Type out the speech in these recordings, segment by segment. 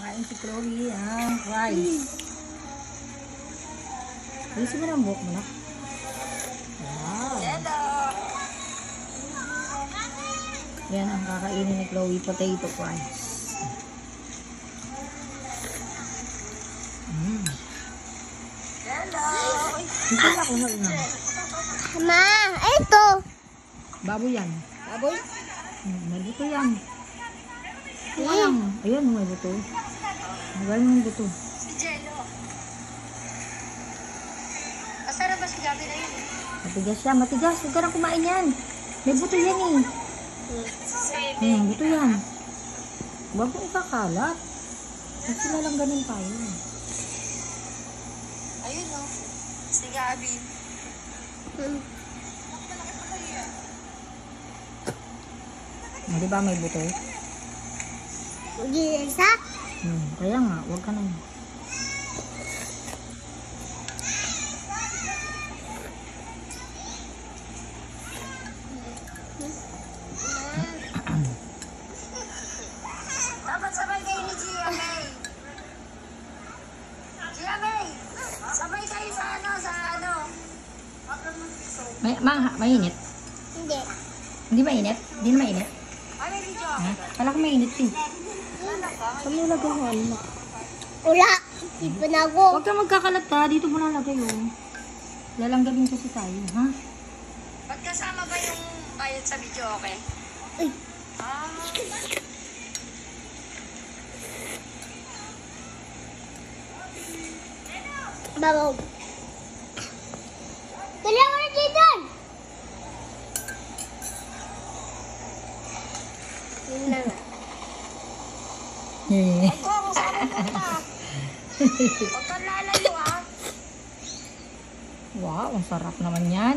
Kain si Chloe, rice. Ayusin mo na ang buhok mo na. Wow. Yan ang kakainin ni Chloe, potato fries. Hindi na ako na. Ma, ito. Baboy yan. Baboy? May buto yan. Ayan, may buto. Magaling may buto. Si Jello. Masarap ba si Gabi na yun? Matigas siya, matigas. Huwag ka na kumain yan. May buto yan eh. Buto yan. Huwag mo ikakalat. Huwag sila lang ganun tayo. Ayun o. Si Gabi. Di ba may buto? Gisa? Kaya nga, huwag ka na. Dapat sabay kayo ni Gia May. Gia May, sabay kayo sa ano. Mainit? Hindi. Hindi mainit? Hindi na mainit? Ay, may video. Kala ko mainit eh. Saan mo lagay mo? Wala. Hindi pa na ako. Huwag ka magkakalat ha. Dito mo nalagay oh. Lalanggabin kasi tayo, ha? Pagkasama ba yung bayad sa video, okay? Ay. Babaw. Dali mo na dito! Yun na nga. Ako, kung saan mo punta? Huwag kang lalayo, ha? Wow, ang sarap naman yan.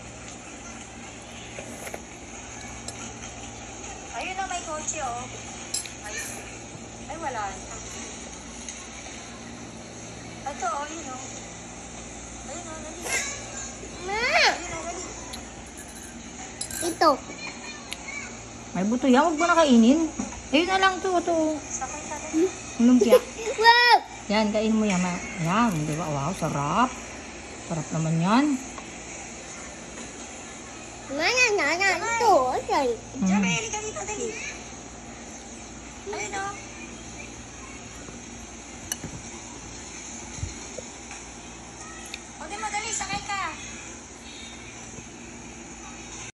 Ayun na, may kotse, oh. Ay, wala. Ito, oh, yun, oh. Ayun, oh, dali. Ma! Ayun, oh, dali. Ito. May buto yan. Huwag mo na kainin. Ayun na lang to. Sakay ka na. Lumpia. Wow! Yan, kainin mo yan. Yan, di ba? Wow, sarap. Sarap naman yan. Mana, ito. Diyan, may ka dito, dali. Ayun, oh.